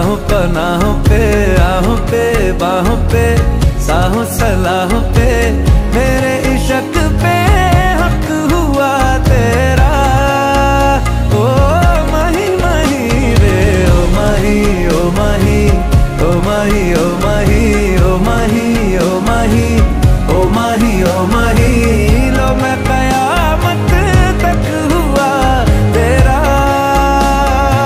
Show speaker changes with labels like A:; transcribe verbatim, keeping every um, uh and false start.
A: राहों पनाहों पे, आहों पे बाहों पे, साहों सलाहों